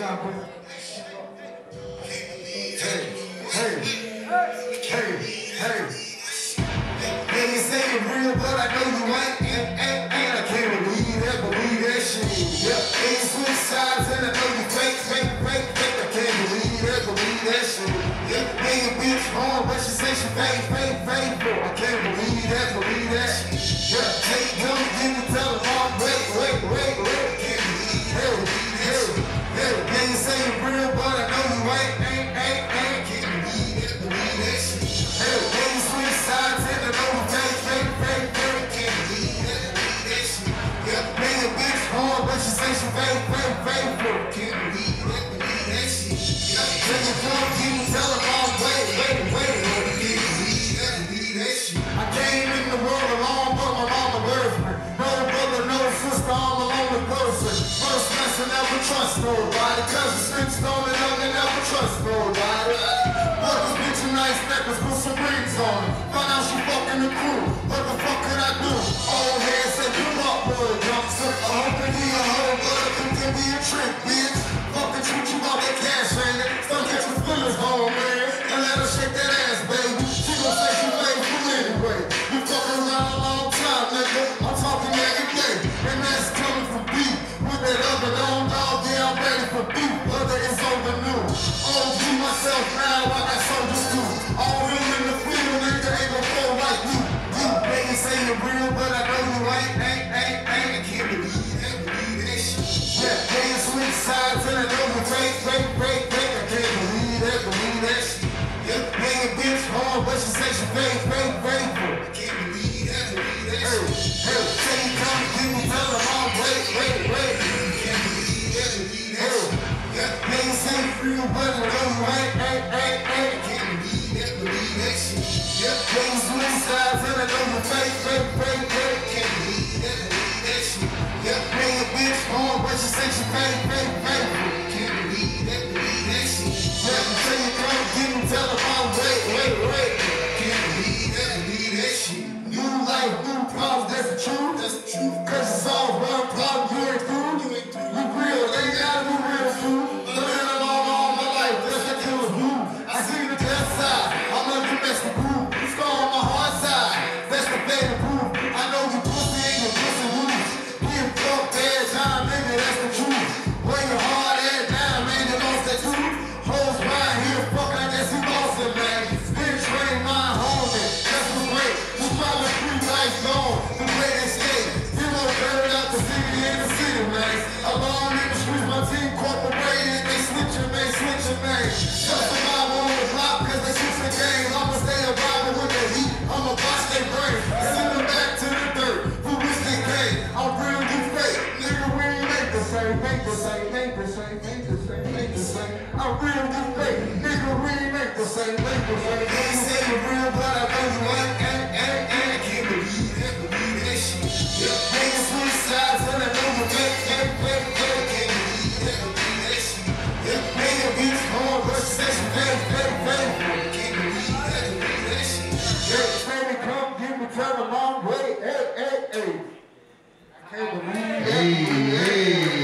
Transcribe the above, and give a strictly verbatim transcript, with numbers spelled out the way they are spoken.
Hey, hey, hey, hey. Yeah, you say you're real, but I know you ain't, ain't, ain't, ain't. I can't believe that, believe that shit. Yeah, yeah, you switch sides and I know you fake, fake, fake, fake. I can't believe that, believe that shit. Yeah, yeah, your bitch home, but she say she fake, fake, fake. I can't believe that, believe that shit. Yeah, take them, didn't tell them all. Wait, wait, wait, wait. Can't believe that, believe that shit. Yeah, yeah, you say you're real, but I know you ain't, ain't, ain't, ain't. Can't believe that, believe that shit. Yeah, yeah, you switch sides and I know you fake, fake, fake, fake. Can't believe that, believe that shit. Yeah, yeah, your bitch home, but she say she fake, fake, fake. Can't believe that, believe that shit. Yeah, yeah, you come, didn't tell them all. Wait, wait, wait. Can't believe that, believe that shit. I came in the world alone, but my mama birthed me. No brother, no sister, I'm a lonely person. First lesson, never trust nobody. Cause the snitched on it, I never trust nobody. But this bitch a nice necklace, put some rings on it. Found out she fucking the crew. What the fuck could I do? Old head said, come up, boy, youngster. I hope it be a hoe, but it can be a trick, bitch. Fucking treat you about that cash, ain't it? Don't get your feelings home, man. And let her shake that ass, baby. She gon' say she faithful anyway. You fucking around a long time, nigga. I'm talking every day. And that's coming from beef. With that other long dog, yeah, I'm ready for beef. Other is overdue. O G myself now, I got soldiers too. All real in the field, nigga, ain't gon' fall like you. You niggas say you're real, but I know you ain't, ain't, ain't, ain't. I can't believe that, believe that shit. Yeah, yeah, you switch sides and I know you fake, fake, fake, fake. I can't believe that, believe that shit. Yeah, yeah, your bitch hard, but she say she fake, fake, fake. I can't believe that, believe that shit. Hey, hey, say you come, people tell them all, wait, wait, wait. Can't believe that, believe that shit. Yeah, yeah, you say free, but I know you ain't, ain't, ain't, ain't. Can't believe that, believe that shit. Yeah, yeah, you switch sides and I know you fake, fake, fake, fake. Can't believe that, believe that shit. Yeah, yeah, your bitch hard, but she say she fake, fake, fake. Can't believe that, believe that shit. Yeah, until you come, didn't tell them all, wait, wait, wait. Can't believe that, believe that shit. New life, new problems, that's the truth. That's the truth. Cause it's all one problem, you ain't through. You ain't through. You real, they gotta be real food. Living along all my life, that's the killer who. I see the best side, I'm a domestic group. Scar on my hard side, that's the fatal proof. I know you pussy ain't your pussy loose. Being fucked bad time, nigga, that's the truth. Bring your hard ass down, man, you lost that truth. Hoes right here, fuck, I guess he lost it, man. Been trained my homie, that's what's great. We probably three life gone, the way they skate. You know, better out the city in the city, man. Alone in the streets, my team corporated. They switching, man, switching, man. Just survival on the block, cause they switch the game. I'ma stay arriving with the heat, I'ma watch their brain. Send them back to the dirt, who wish they came. I'm real, you fake, nigga, we ain't make the same, make the same, make the same, make the same, make the same. I'm real, you fake, nigga, we ain't make the same, make the same. They say you're real, but I know you ain't, ain't, ain't, ain't. I can't believe that, believe that shit. Yeah, niggas switch sides and I know you fake, fake, fake, fake. Can't believe that, believe that shit. Yeah, nigga, bitch hard, but she say she fake, fake, fake. Can't believe that, believe that shit. Yeah, baby, come give me tell a long way, hey, hey, hey. I can't believe that. Hey, hey.